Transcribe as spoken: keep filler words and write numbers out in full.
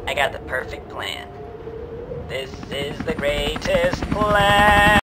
I got the perfect plan. This is the greatest plan.